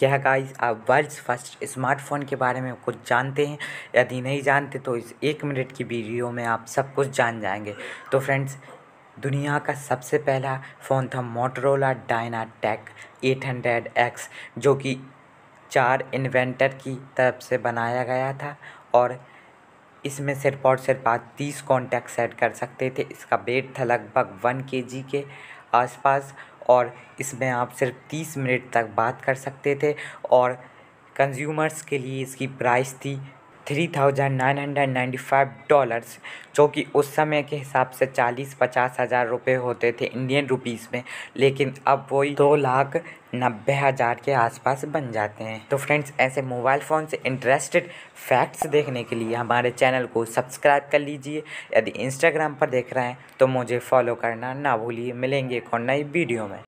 क्या गाइस आप world's first smartphone के बारे में कुछ जानते हैं? यदि नहीं जानते तो इस 1 मिनट की वीडियो में आप सब कुछ जान जाएंगे। तो फ्रेंड्स, दुनिया का सबसे पहला फ़ोन था मोटोरोला डायनाटेक 800X, जो कि 4 इन्वेंटर की तरफ से बनाया गया था और इसमें सिर्फ और सिर्फ आप 30 कॉन्टैक्ट सेट कर सकते थे। इसका वेट था लगभग 1 kg के आसपास और इसमें आप सिर्फ 30 मिनट तक बात कर सकते थे और कंज्यूमर्स के लिए इसकी प्राइस थी $3,995, जो कि उस समय के हिसाब से 40-50 हज़ार रुपये होते थे इंडियन रुपीस में, लेकिन अब वही 2,90,000 के आसपास बन जाते हैं। तो फ्रेंड्स, ऐसे मोबाइल फ़ोन से इंटरेस्टेड फैक्ट्स देखने के लिए हमारे चैनल को सब्सक्राइब कर लीजिए। यदि इंस्टाग्राम पर देख रहे हैं तो मुझे फॉलो करना ना भूलिए। मिलेंगे एक और नई वीडियो में।